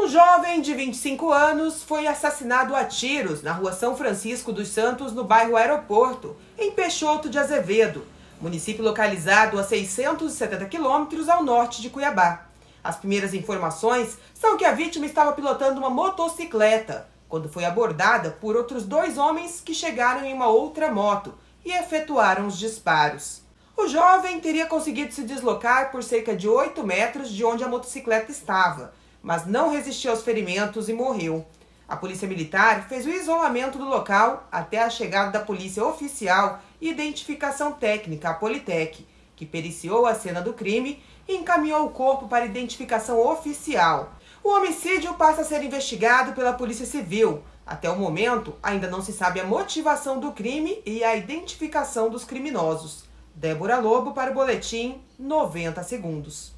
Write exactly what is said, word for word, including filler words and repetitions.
Um jovem de vinte e cinco anos foi assassinado a tiros na rua São Francisco dos Santos, no bairro Aeroporto, em Peixoto de Azevedo, município localizado a seiscentos e setenta quilômetros ao norte de Cuiabá. As primeiras informações são que a vítima estava pilotando uma motocicleta, quando foi abordada por outros dois homens que chegaram em uma outra moto e efetuaram os disparos. O jovem teria conseguido se deslocar por cerca de oito metros de onde a motocicleta estava, mas não resistiu aos ferimentos e morreu. A Polícia Militar fez o isolamento do local até a chegada da Polícia Oficial e Identificação Técnica, a Politec, que periciou a cena do crime e encaminhou o corpo para identificação oficial. O homicídio passa a ser investigado pela Polícia Civil. Até o momento, ainda não se sabe a motivação do crime e a identificação dos criminosos. Débora Lobo para o Boletim noventa segundos.